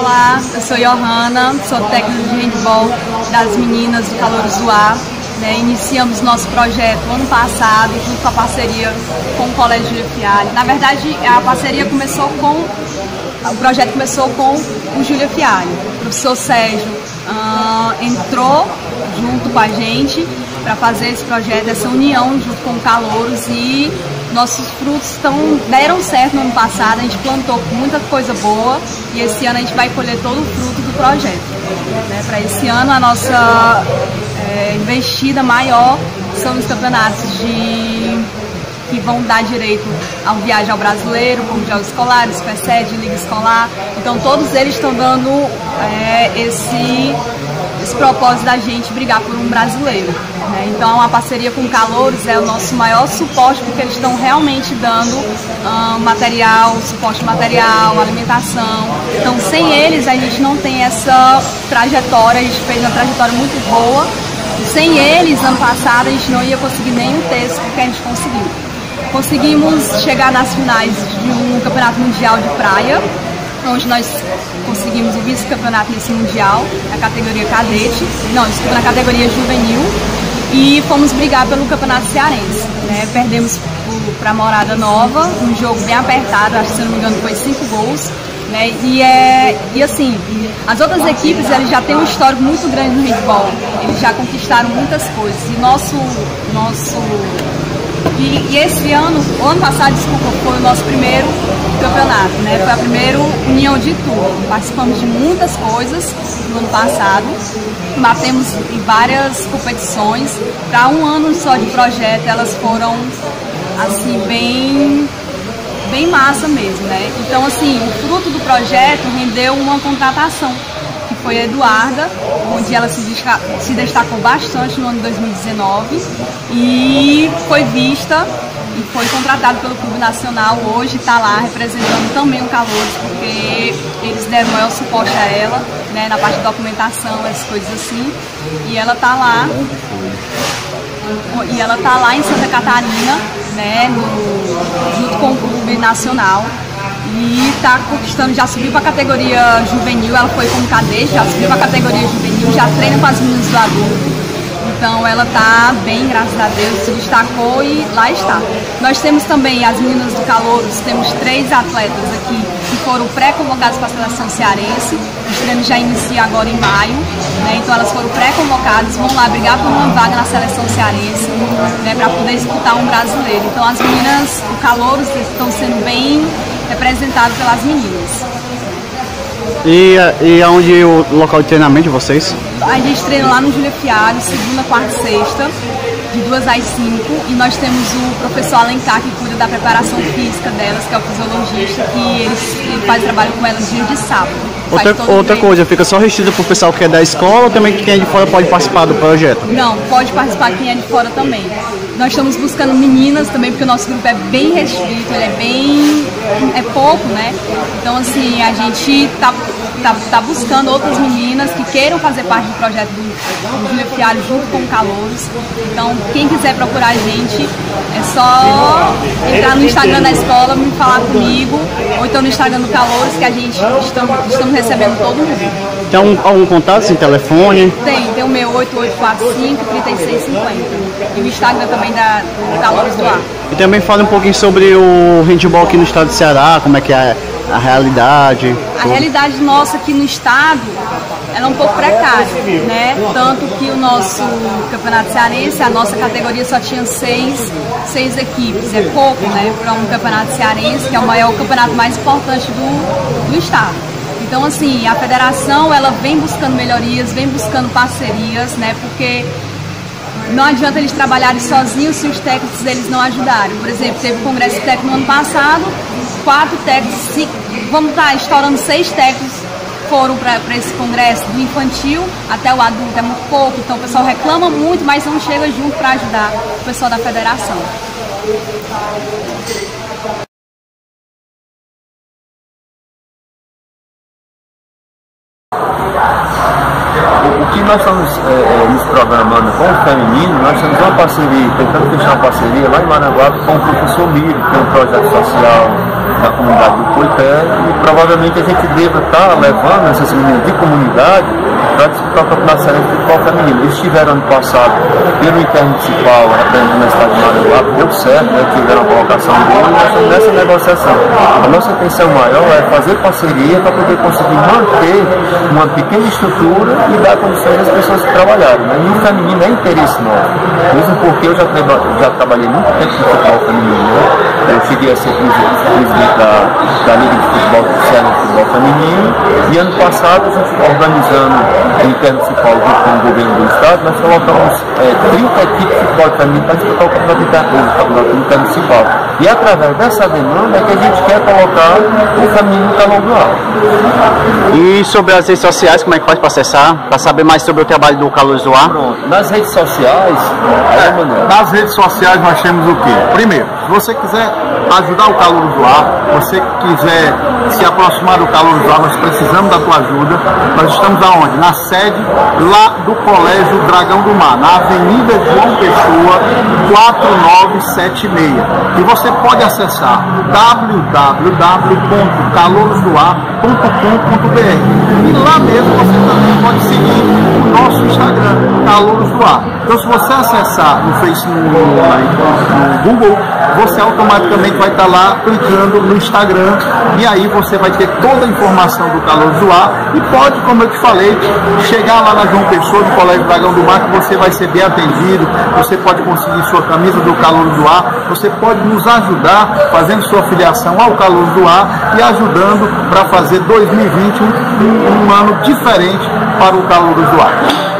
Olá, eu sou Johanna, sou técnica de handball das meninas do Calouros do Ar. Iniciamos nosso projeto ano passado, junto com a parceria com o Colégio Júlia Fialho. Na verdade, o projeto começou com o Júlia Fialho. O professor Sérgio entrou junto com a gente para fazer esse projeto, essa união junto com o Calouros, e nossos frutos deram certo no ano passado. A gente plantou muita coisa boa e esse ano a gente vai colher todo o fruto do projeto. Para esse ano a nossa investida maior são os campeonatos que vão dar direito ao viagem ao brasileiro, como Jogos Escolares, FESED, Liga Escolar. Então todos eles estão dando esse propósito da gente brigar por um brasileiro. Então a parceria com o Calouros é o nosso maior suporte, porque eles estão realmente dando suporte material, alimentação. Então sem eles a gente não tem essa trajetória. A gente fez uma trajetória muito boa. Sem eles, ano passado, a gente não ia conseguir nem um terço, porque a gente conseguiu. Conseguimos chegar nas finais de um campeonato mundial de praia, onde nós conseguimos o vice-campeonato nesse mundial, na categoria cadete, na categoria juvenil, e fomos brigar pelo campeonato cearense. Perdemos para Morada Nova, um jogo bem apertado, acho que, se não me engano, foi 5 gols. E assim, as outras equipes eles já têm um histórico muito grande no handball, eles já conquistaram muitas coisas. E esse ano, o ano passado, desculpa, foi o nosso primeiro campeonato, foi a primeira união de tudo. Participamos de muitas coisas no ano passado, batemos em várias competições. Para um ano só de projeto, elas foram assim bem massa mesmo, Então, assim, o fruto do projeto rendeu uma contratação, que foi a Eduarda, onde ela se destacou bastante no ano de 2019 e foi vista e foi contratada pelo Clube Nacional. Hoje está lá representando também o Calouros, porque eles deram maior suporte a ela, na parte de documentação, essas coisas assim, e ela está lá. E ela está lá em Santa Catarina, junto com o Clube Nacional, e está conquistando, já subiu para a categoria juvenil. Ela foi como cadete, já subiu para a categoria juvenil, já treina com as meninas do adulto. Então ela está bem, graças a Deus, se destacou e lá está. Nós temos também as meninas do Calouros, temos 3 atletas aqui que foram pré-convocadas para a seleção cearense. O treino já inicia agora em maio, então elas foram pré-convocadas, vão lá brigar por uma vaga na seleção cearense, para poder disputar um brasileiro. Então as meninas do Calouros estão sendo bem representadas pelas meninas. E aonde o local de treinamento de vocês? A gente treina lá no Júlia Fialho, segunda, quarta e sexta, de 2 às 5, e nós temos o professor Alencar, que cuida da preparação física delas, que é o fisiologista, que ele faz trabalho com elas dia de sábado. Outra coisa, fica só restrita para o pessoal que é da escola, ou também quem é de fora pode participar do projeto? Não, pode participar quem é de fora também. Nós estamos buscando meninas também, porque o nosso grupo é bem restrito, ele é pouco, Então, assim, a gente tá buscando outras meninas que queiram fazer parte do projeto do Júlia Fialho junto com o Calouros. Então, quem quiser procurar a gente, é só entrar no Instagram da escola, me falar comigo, ou então no Instagram do Calouros, que a gente estamos recebendo todo mundo. Tem algum contato, sem telefone? Tem o meu 8845-3650. E o Instagram também do Calouros do Ar. E também fala um pouquinho sobre o handball aqui no estado do Ceará, como é que é a realidade. A realidade nossa aqui no estado, ela é um pouco precária, Tanto que o nosso campeonato cearense, a nossa categoria só tinha 6 equipes. É pouco, para um campeonato cearense, que é o campeonato mais importante do estado. Então, assim, a federação, ela vem buscando melhorias, vem buscando parcerias, porque não adianta eles trabalharem sozinhos se os técnicos eles não ajudarem. Por exemplo, teve o congresso técnico no ano passado, 4 técnicos, vamos estar estourando 6 técnicos foram para esse congresso, do infantil até o adulto, é muito pouco. Então o pessoal reclama muito, mas não chega junto para ajudar o pessoal da federação. que nós estamos nos programando com o feminino. Nós temos uma parceria, tentando fechar uma parceria lá em Maranguape com o professor Miro, que tem um projeto social na comunidade do Coité, e provavelmente a gente deva estar levando essas meninas de comunidade para disputar o campeonato cearense de futebol feminino. Eles estiveram ano passado pelo intermunicipal representando a cidade de Maranguape, deu certo, né, tiveram a colocação dele, e nós estamos nessa negociação. A nossa intenção maior é fazer parceria para poder conseguir manter uma pequena estrutura e dar condições às pessoas que trabalharem, né? E o feminino é interesse nosso, mesmo porque eu já trabalhei muito tempo no futebol feminino, né? Eu cheguei a ser presidente da Liga de Futebol Cearense de Futebol Feminino, e ano passado a gente organizando o intermunicipal com o governo do estado, nós colocamos 30 equipes de futebol feminino para disputar o campeonato intermunicipal. E através dessa demanda é que a gente quer colocar o feminino no Calor do Ar. E sobre as redes sociais, como é que faz para acessar? Para saber mais sobre o trabalho do Calor do Ar? Pronto, nas redes sociais, nas redes sociais nós temos o quê? Primeiro, se você quiser ajudar o Calor do Ar, você quiser se aproximar do Calor do Ar, nós precisamos da tua ajuda. Nós estamos aonde? Na sede lá do Colégio Dragão do Mar, na Avenida João Pessoa 4976. E você pode acessar www.calorosdoar.com.br, e lá mesmo você também pode seguir o nosso Instagram, Calouros do Ar. Então, se você acessar no Facebook, no Google, você automaticamente vai estar lá clicando no Instagram, e aí você vai ter toda a informação do Calouros do Ar, e pode, como eu te falei, chegar lá na João Pessoa, do Colégio Dragão do Mar, que você vai ser bem atendido. Você pode conseguir sua camisa do Calouros do Ar, você pode nos ajudar fazendo sua filiação ao Calouros do Ar e ajudando para fazer 2020 um ano diferente para o Calouros do Ar.